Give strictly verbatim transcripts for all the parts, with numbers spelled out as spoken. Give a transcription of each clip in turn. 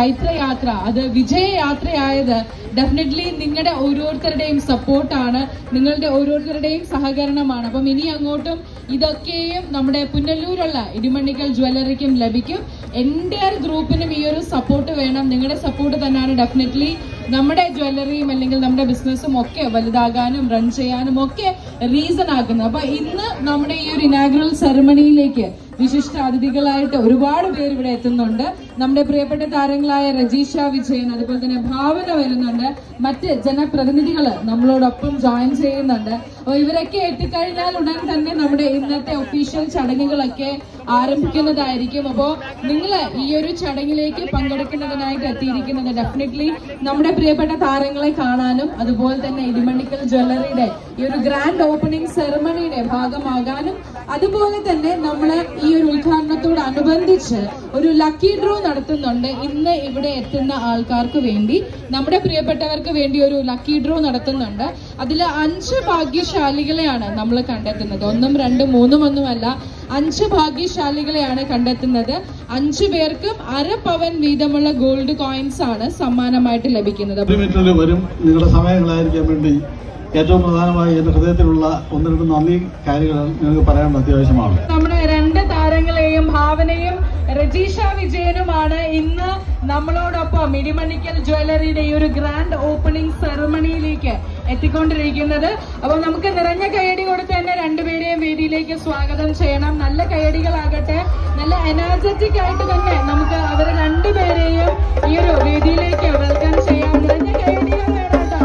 ജൈത്രയാത്ര, അത് വിജയയാത്രയായത് ഡെഫിനറ്റ്ലി നിങ്ങളുടെ ഓരോരുത്തരുടെയും സപ്പോർട്ടാണ്, നിങ്ങളുടെ ഓരോരുത്തരുടെയും സഹകരണമാണ്. അപ്പം ഇനി അങ്ങോട്ടും ഇതൊക്കെയും നമ്മുടെ പുനലൂരുള്ള ഇടിമണ്ണിക്കൽ ജ്വല്ലറിക്കും ലഭിക്കും. എൻ്റെ ഗ്രൂപ്പിനും ഈ ഒരു സപ്പോർട്ട് വേണം. നിങ്ങളുടെ സപ്പോർട്ട് തന്നെയാണ് ഡെഫിനറ്റ്ലി നമ്മുടെ ജ്വല്ലറിയും അല്ലെങ്കിൽ നമ്മുടെ ബിസിനസ്സും ഒക്കെ വലുതാകാനും റൺ ചെയ്യാനും ഒക്കെ റീസൺ ആക്കുന്നത്. അപ്പൊ ഇന്ന് നമ്മുടെ ഈ ഒരു ഇനാഗുറൽ സെറമണിയിലേക്ക് വിശിഷ്ട അതിഥികളായിട്ട് ഒരുപാട് പേര് ഇവിടെ എത്തുന്നുണ്ട്. നമ്മുടെ പ്രിയപ്പെട്ട താരങ്ങളായ രജീഷ വിജയൻ, അതുപോലെ തന്നെ ഭാവന വരുന്നുണ്ട്, മറ്റ് ജനപ്രതിനിധികൾ നമ്മളോടൊപ്പം ജോയിൻ ചെയ്യുന്നുണ്ട്. അപ്പോൾ ഇവരൊക്കെ എത്തിക്കഴിഞ്ഞാൽ ഉടൻ തന്നെ നമ്മുടെ ഇന്നത്തെ ഒഫീഷ്യൽ ചടങ്ങുകളൊക്കെ ആരംഭിക്കുന്നതായിരിക്കും. അപ്പോൾ നിങ്ങൾ ഈ ഒരു ചടങ്ങിലേക്ക് പങ്കെടുക്കുന്നതിനായിട്ട് എത്തിയിരിക്കുന്നത് ഡെഫിനറ്റ്ലി നമ്മുടെ പ്രിയപ്പെട്ട താരങ്ങളെ കാണാനും അതുപോലെ തന്നെ ഇടിമണ്ണിക്കൽ ജ്വല്ലറിയുടെ ഈ ഒരു ഗ്രാൻഡ് ഓപ്പണിംഗ് സെറമണിയുടെ ഭാഗമാകാനും അതുപോലെ തന്നെ നമ്മൾ ഈ ഒരു ഉദ്ഘാടനത്തോടനുബന്ധിച്ച് ഒരു ലക്കി ഡ്രോ നടത്തുന്നുണ്ട്. ഇന്ന് ഇവിടെ എത്തുന്ന ആൾക്കാർക്ക് വേണ്ടി, നമ്മുടെ പ്രിയപ്പെട്ടവർക്ക് വേണ്ടി ഒരു ലക്കി ഡ്രോ നടത്തുന്നുണ്ട്. അതിൽ അഞ്ച് ഭാഗ്യശാലികളെയാണ് നമ്മൾ കണ്ടെത്തുന്നത്. ഒന്നും രണ്ടും മൂന്നും ഒന്നുമല്ല, അഞ്ച് ഭാഗ്യശാലികളെയാണ് കണ്ടെത്തുന്നത്. അഞ്ചു പേർക്കും അര പവൻ വീതമുള്ള ഗോൾഡ് കോയിൻസ് ആണ് സമ്മാനമായിട്ട് ലഭിക്കുന്നത്. വരും നിങ്ങളുടെ സമയങ്ങളായിരിക്കാൻ വേണ്ടി ഏറ്റവും പ്രധാനമായി എന്റെ ഹൃദയത്തിലുള്ള ഒന്ന് രണ്ട് നന്ദി കാര്യങ്ങൾ നിങ്ങൾക്ക് പറയാൻ അത്യാവശ്യമാണ്. നമ്മുടെ രണ്ട് താരങ്ങളെയും ഭാവനയും രജീഷ വിജയനുമാണ് ഇന്ന് നമ്മളോടൊപ്പം ഇടിമണ്ണിക്കൽ ജ്വല്ലറിയുടെ ഈ ഒരു ഗ്രാൻഡ് ഓപ്പണിംഗ് സെറമണിയിലേക്ക് എത്തിക്കൊണ്ടിരിക്കുന്നത്. അപ്പൊ നമുക്ക് നിറഞ്ഞ കയ്യടി കൊടുത്ത് തന്നെ രണ്ടുപേരെയും വേദിയിലേക്ക് സ്വാഗതം ചെയ്യണം. നല്ല കയ്യടികളാകട്ടെ, നല്ല എനർജറ്റിക് ആയിട്ട് തന്നെ നമുക്ക് അവരെ രണ്ടുപേരെയും ഈ ഒരു വേദിയിലേക്ക് വെൽക്കം ചെയ്യാം. നിറഞ്ഞ കയ്യടികൾ വേണം കേട്ടോ.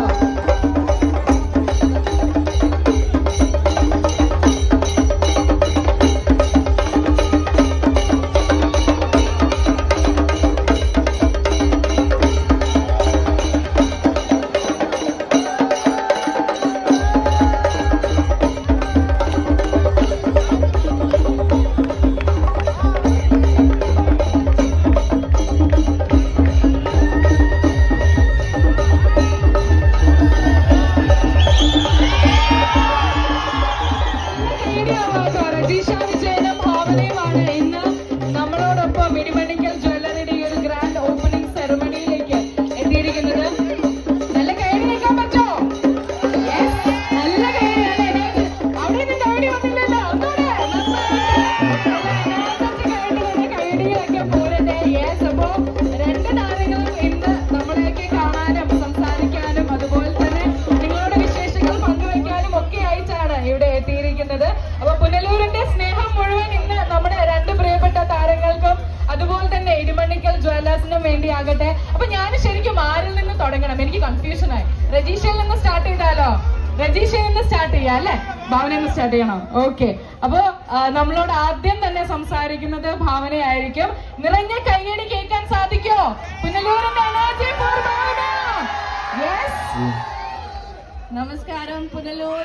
അപ്പൊ പുനലൂരിന്റെ സ്നേഹം മുഴുവൻ ഇന്ന് നമ്മുടെ രണ്ട് പ്രിയപ്പെട്ട താരങ്ങൾക്കും അതുപോലെ തന്നെ ഇടിമണ്ണിക്കൽ ജ്വല്ലേഴ്സിനും വേണ്ടിയാകട്ടെ. അപ്പൊ ഞാൻ ശരിക്കും ആരിൽ നിന്ന് തുടങ്ങണം? എനിക്ക് കൺഫ്യൂഷൻ ആയി. രജീഷയിൽ നിന്ന് സ്റ്റാർട്ട് ചെയ്താലോ? രജീഷയിൽ നിന്ന് സ്റ്റാർട്ട് ചെയ്യാം അല്ലെ? ഭാവനയിൽ നിന്ന് സ്റ്റാർട്ട് ചെയ്യണം. ഓക്കെ, അപ്പൊ നമ്മളോട് ആദ്യം തന്നെ സംസാരിക്കുന്നത് ഭാവനയായിരിക്കും. നിറഞ്ഞ കയ്യടി കേൾക്കാൻ സാധിക്കോ? പുനലൂരിന്റെ എനർജി ഫോർ ഭാവന. യെസ്, നമസ്കാരം പുനലൂർ.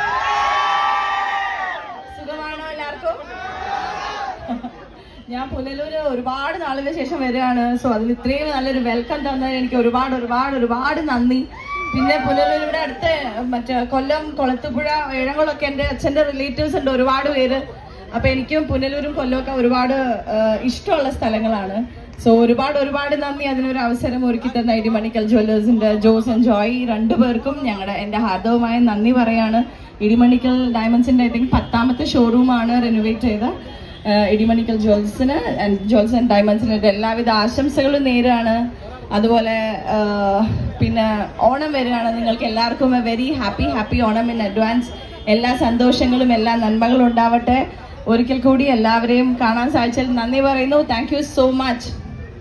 സുഖമാണോ എല്ലാവർക്കും? ഞാൻ പുനലൂര് ഒരുപാട് നാളിന് ശേഷം വരികയാണ്. സോ അതിൽ ഇത്രയും നല്ലൊരു വെൽക്കം തന്നതിന് എനിക്ക് ഒരുപാട് ഒരുപാട് ഒരുപാട് നന്ദി. പിന്നെ പുനലൂരിവിടെ അടുത്ത് മറ്റേ കൊല്ലം കൊളത്തുപുഴ ഏഴംകുളമൊക്കെ എൻ്റെ അച്ഛൻ്റെ റിലേറ്റീവ്സ് ഉണ്ട് ഒരുപാട് പേര്. അപ്പൊ എനിക്കും പുനലൂരും കൊല്ലമൊക്കെ ഒരുപാട് ഇഷ്ടമുള്ള സ്ഥലങ്ങളാണ്. സോ ഒരുപാട് ഒരുപാട് നന്ദി അതിനൊരു അവസരം ഒരുക്കി തന്ന ഇടിമണ്ണിക്കൽ ജ്വല്ലേഴ്സിന്റെ ജോസ് ആൻഡ് ജോയ് രണ്ടുപേർക്കും ഞങ്ങളുടെ എൻ്റെ ഹാർദവമായ നന്ദി പറയാണ്. ഇടിമണ്ണിക്കൽ ഡയമണ്ട്സിന്റെ ഐ തിങ്ക് പത്താമത്തെ ഷോറൂമാണ് റെനോവേറ്റ് ചെയ്ത ഇടിമണ്ണിക്കൽ ജ്വൽസിന് ജ്വൽസ് ആൻഡ് ഡയമണ്ട്സിന് എല്ലാവിധ ആശംസകളും നേരാണ്. അതുപോലെ പിന്നെ ഓണം വരികയാണ്. നിങ്ങൾക്ക് എല്ലാവർക്കും a very happy happy Onam in advance. എല്ലാ സന്തോഷങ്ങളും എല്ലാ നന്മകളും ഉണ്ടാവട്ടെ. ഒരിക്കൽ കൂടി എല്ലാവരെയും കാണാൻ സാധിച്ചതിൽ നന്ദി പറയുന്നു. Thank you so much.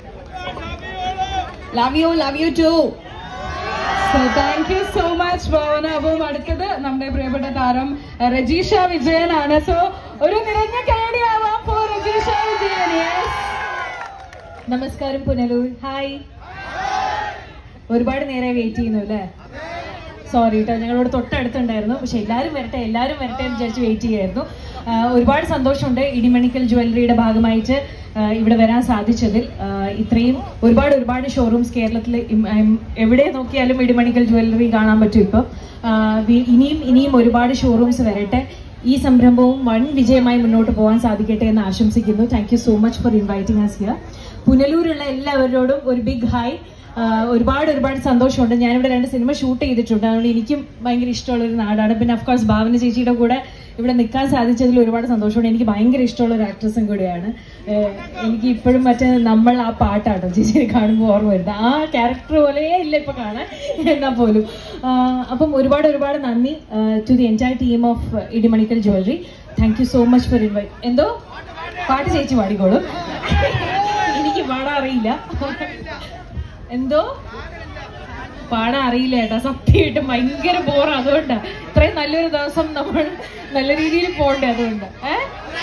Love you love you too. So thank you so much Bhavana. അപ്പം അടുത്തത് നമ്മുടെ പ്രിയപ്പെട്ട താരം രജീഷ വിജയനാണ്. സോ ഒരു നിറഞ്ഞ കയ്യടിയാവാം ഫോർ രജീഷ വിജയൻ. നമസ്കാരം പുനലൂർ. ഹായ്. ഒരുപാട് നേരെ വെയിറ്റ് ചെയ്യുന്നു അല്ലേ? സോറി കേട്ടോ, ഞങ്ങളോട് തൊട്ടടുത്തുണ്ടായിരുന്നു. പക്ഷെ എല്ലാവരും വരട്ടെ എല്ലാവരും വരട്ടെ എന്ന് വിചാരിച്ച് വെയിറ്റ് ചെയ്യായിരുന്നു. ഒരുപാട് സന്തോഷമുണ്ട് ഇടിമണ്ണിക്കൽ ജ്വല്ലറിയുടെ ഭാഗമായിട്ട് ഇവിടെ വരാൻ സാധിച്ചതിൽ. ഇത്രയും ഒരുപാട് ഒരുപാട് ഷോറൂംസ് കേരളത്തിൽ എവിടെ നോക്കിയാലും ഇടിമണ്ണിക്കൽ ജ്വല്ലറി കാണാൻ പറ്റും. ഇപ്പം ഇനിയും ഇനിയും ഒരുപാട് ഷോറൂംസ് വരട്ടെ. ഈ സംരംഭവും വൻ വിജയമായി മുന്നോട്ട് പോകാൻ സാധിക്കട്ടെ എന്ന് ആശംസിക്കുന്നു. Thank you so much for inviting us here. പുനലൂരുള്ള എല്ലാവരോടും ഒരു ബിഗ് ഹായ്. ഒരുപാട് ഒരുപാട് സന്തോഷമുണ്ട്. ഞാനിവിടെ രണ്ട് സിനിമ ഷൂട്ട് ചെയ്തിട്ടുണ്ട്, അതുകൊണ്ട് എനിക്കും ഭയങ്കര ഇഷ്ടമുള്ളൊരു നാടാണ്. പിന്നെ അഫ്കോഴ്സ് ഭാവന ചേച്ചിയുടെ കൂടെ ഇവിടെ നിൽക്കാൻ സാധിച്ചതിൽ ഒരുപാട് സന്തോഷമുണ്ട്. എനിക്ക് ഭയങ്കര ഇഷ്ടമുള്ള ഒരു ആക്ട്രസും കൂടിയാണ്. എനിക്ക് ഇപ്പോഴും മറ്റേ നമ്മൾ ആ പാട്ടാട്ടോ ചേച്ചിയെ കാണുമ്പോൾ ഓർമ്മ വരുന്നത്. ആ ക്യാരക്ടർ പോലെ ഇല്ല ഇപ്പൊ കാണാൻ, എന്നാൽ പോലും. അപ്പം ഒരുപാട് ഒരുപാട് നന്ദി to the entire team of Idimannickal jewellery. Thank you so much for invite. എന്തോ പാട്ട് ചേച്ചി പാടിക്കോളും, എനിക്ക് പാടാൻ അറിയില്ല. എന്തോ പാടാൻ അറിയില്ല ഏട്ടാ, സത്യമായിട്ടും ഭയങ്കര ബോറാ. അതുകൊണ്ടാ ഇത്രയും നല്ലൊരു ദിവസം നമ്മൾ നല്ല രീതിയിൽ പോകണ്ടേ, അതുകൊണ്ട് ഏഹ്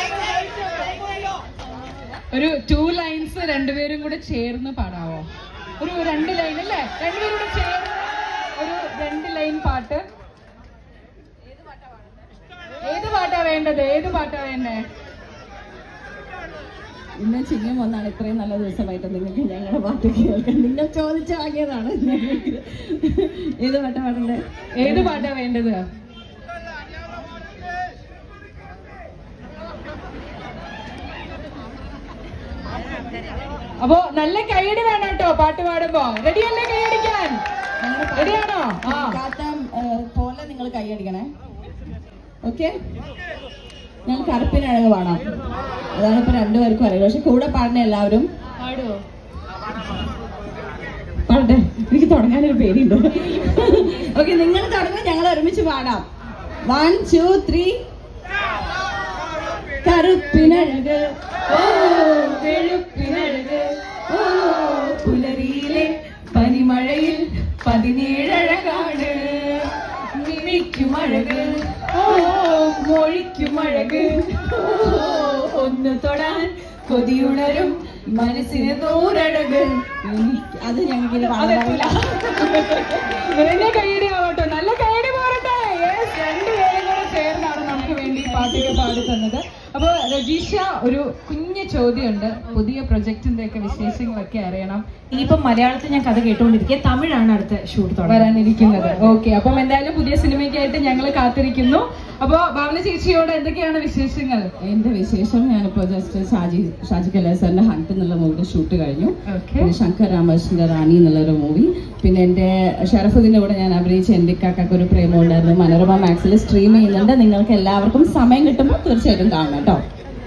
ഒരു ടു ലൈൻസ് രണ്ടുപേരും കൂടെ ചേർന്ന് പാടാവോ? ഒരു രണ്ട് ലൈൻ അല്ലേ, രണ്ടുപേരും കൂടെ ചേർന്ന് ഒരു രണ്ട് ലൈൻ പാട്ട്. ഏത് പാട്ടാ വേണ്ടത്? ഏത് പാട്ടാ വേണ്ടേ? ഇന്ന് ചിങ്ങം വന്നാണ്, ഇത്രയും നല്ല ദിവസമായിട്ട് നിങ്ങൾക്ക് ഞങ്ങളുടെ പാട്ട് കേൾക്കാൻ നിങ്ങൾ ചോദിച്ചു വാങ്ങിയതാണ്. ഏത് പാട്ടാ പാടണ്ടേ? ഏത് പാട്ടാ വേണ്ടത്? അപ്പോ നല്ല കൈയടി വേണം കേട്ടോ പാട്ട് പാടുമ്പോ. റെഡിയല്ലേ കൈയടിക്കാൻ? റെഡിയാണോ? പോലെ നിങ്ങൾ കൈയടിക്കണേ. ഓക്കെ, ഞാൻ കറുപ്പിനഴക് പാടാം. അതാണ് ഇപ്പൊ രണ്ടുപേർക്കും അറിയില്ല, പക്ഷെ കൂടെ പാടുന്ന എല്ലാവരും പാടുവോ? പാടട്ടെ, എനിക്ക് തുടങ്ങാനൊരു പേടിയുണ്ട്. ഓക്കെ, നിങ്ങൾ തുടങ്ങും, ഞങ്ങൾ ഒരുമിച്ച് പാടാം. One two three. കറുപ്പിനഴക് ഓ വെളുപ്പിനഴക് ഓ പുലരിയിലെ പനിമഴയിൽ പതിനേഴഴകാണ്. മിഴിക്കുമഴക് ഓ മൊഴിക്കുമഴക് ഓ ഒന്ന് തൊടാൻ കൊതിയുണരും മനസ്സിന് നൂറഴക്. അത് ഞങ്ങൾക്ക് നിറഞ്ഞ കൈയടി ആവട്ടോ, നല്ല കൈയടി പോരട്ടെ. രണ്ടുപേരും കൂടെ ചേർന്നാണ് നമുക്ക് വേണ്ടി പാട്ടുകൾ പാടി തന്നത്. അപ്പൊ രജീഷ, ഒരു കുഞ്ഞു ചോദ്യമുണ്ട്. പുതിയ പ്രൊജക്ടിന്റെ ഒക്കെ വിശേഷങ്ങളൊക്കെ അറിയണം. ഇനിയിപ്പം മലയാളത്തിൽ ഞാൻ കഥ കേട്ടുകൊണ്ടിരിക്കുക, തമിഴാണ് അടുത്ത ഷൂട്ട് വരാനിരിക്കുന്നത്. ഓക്കെ, അപ്പം എന്തായാലും പുതിയ സിനിമയ്ക്കായിട്ട് ഞങ്ങൾ കാത്തിരിക്കുന്നു. അപ്പൊ ഭാവന ചേച്ചിയോട് എന്തൊക്കെയാണ് വിശേഷങ്ങൾ? എന്റെ വിശേഷം, ഞാനിപ്പോ ജസ്റ്റ് ഷാജി ഷാജി കല്യാൺ സാറിന്റെ ഹണ്ട് എന്നുള്ള മൂവിയുടെ ഷൂട്ട് കഴിഞ്ഞു. പിന്നെ ശങ്കർ രാമകൃഷ്ണന്റെ റാണി എന്നുള്ളൊരു മൂവി, പിന്നെ എന്റെ ഷറഫുദ്ദീന്റെ കൂടെ ഞാൻ അഭിനയിച്ച എന്റെ കാക്കൊക്കെ ഒരു പ്രേമം ഉണ്ടായിരുന്നു. മനോരമ മാക്സിൽ സ്ട്രീം ചെയ്യുന്നുണ്ട്. നിങ്ങൾക്ക് എല്ലാവർക്കും സമയം കിട്ടുമ്പോൾ തീർച്ചയായിട്ടും കാണണം കേട്ടോ.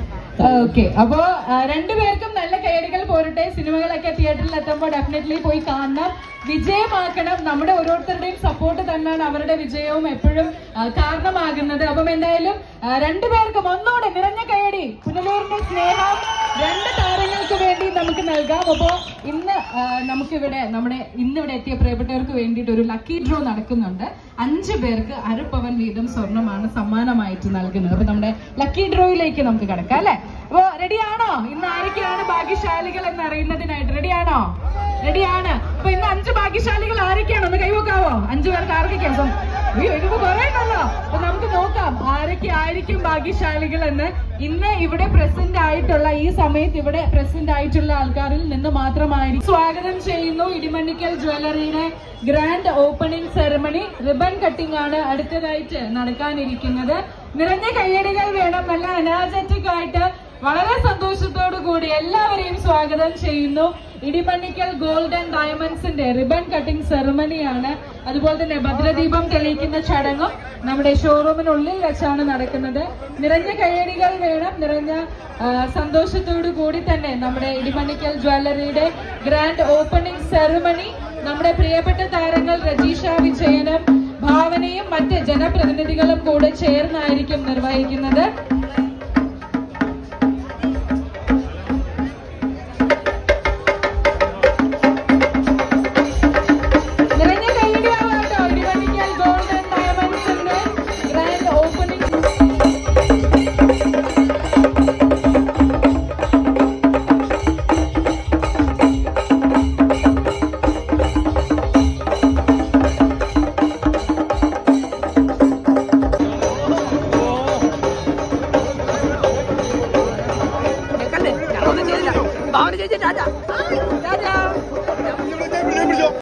ഓക്കെ, അപ്പോ രണ്ടുപേർക്കും നല്ല കൈയടികൾ പോരട്ടെ. സിനിമകളൊക്കെ തിയേറ്ററിൽ എത്തുമ്പോൾ ഡെഫിനറ്റ്ലി പോയി കാണണം, വിജയമാക്കണം. നമ്മുടെ ഓരോരുത്തരുടെയും സപ്പോർട്ട് തന്നെയാണ് അവരുടെ വിജയവും എപ്പോഴും കാരണമാകുന്നത്. അപ്പം എന്തായാലും രണ്ടുപേർക്കും ഒന്നോടെ നിറഞ്ഞ കൈയടി. പുനലൂരിന്റെ സ്നേഹം രണ്ട് താരങ്ങൾക്ക് വേണ്ടി നമുക്ക് നൽകാം. അപ്പോ ഇന്ന് നമുക്കിവിടെ നമ്മുടെ ഇന്നിവിടെ എത്തിയ പ്രിയപ്പെട്ടവർക്ക് വേണ്ടിയിട്ട് ഒരു ലക്കി ഡ്രോ നടക്കുന്നുണ്ട്. അഞ്ചു പേർക്ക് അരപ്പവൻ വീതം സ്വർണമാണ് സമ്മാനമായിട്ട് നൽകുന്നത്. അപ്പൊ നമ്മുടെ ലക്കി ഡ്രോയിലേക്ക് നമുക്ക് കിടക്കാം അല്ലെ? അപ്പൊ റെഡിയാണോ? ഇന്ന് ആരൊക്കെയാണ് ഭാഗ്യശാലികൾ എന്ന് അറിയുന്നതിനായിട്ട് റെഡിയാണോ? റെഡിയാണ്. അപ്പൊ ഇന്ന് അഞ്ച് ഭാഗ്യശാലികൾ ആരൊക്കെയാണ്? ഒന്ന് കൈവക്കാവോ? അഞ്ചു പേർക്ക് ആരൊക്കെയാ? അയ്യോ, ഇതിപ്പോ കുറെ ഉണ്ടല്ലോ. അപ്പൊ നമുക്ക് നോക്കാം ആരൊക്കെ ആയിരിക്കും ഭാഗ്യശാലികൾ എന്ന്. ഇന്ന് ഇവിടെ പ്രസന്റ് ആയിട്ടുള്ള ഈ സമയത്ത് ഇവിടെ പ്രസന്റ് ആയിട്ടുള്ള ആൾക്കാരിൽ നിന്ന് മാത്രമായിരിക്കും. സ്വാഗതം ചെയ്യുന്നു. ഇടിമണ്ണിക്കൽ ജ്വല്ലറിയുടെ grand opening ceremony ribbon cutting ആണ് അടുത്തതായിട്ട് നടക്കാനിരിക്കുന്നത്. നിറഞ്ഞ കയ്യടികൾ വേണം. നല്ല എനർജറ്റിക് ആയിട്ട് വളരെ സന്തോഷത്തോടു കൂടി എല്ലാവരെയും സ്വാഗതം ചെയ്യുന്നു. ഇടിമണ്ണിക്കൽ ഗോൾഡ് ആൻഡ് ഡയമണ്ട്സിന്റെ റിബൺ കട്ടിംഗ് സെറമണിയാണ്. അതുപോലെ തന്നെ ഭദ്രദീപം തെളിയിക്കുന്ന ചടങ്ങും നമ്മുടെ ഷോറൂമിനുള്ളിൽ വെച്ചാണ് നടക്കുന്നത്. നിറഞ്ഞ കയ്യടികൾ വേണം. നിറഞ്ഞ സന്തോഷത്തോടു കൂടി തന്നെ നമ്മുടെ ഇടിമണ്ണിക്കൽ ജ്വല്ലറിയുടെ ഗ്രാൻഡ് ഓപ്പണിംഗ് സെറമണി നമ്മുടെ പ്രിയപ്പെട്ട താരങ്ങൾ രജീഷ വിജയനും ഭാവനയും മറ്റ് ജനപ്രതിനിധികളും കൂടെ ചേർന്നായിരിക്കും നിർവഹിക്കുന്നത്. Chào chào.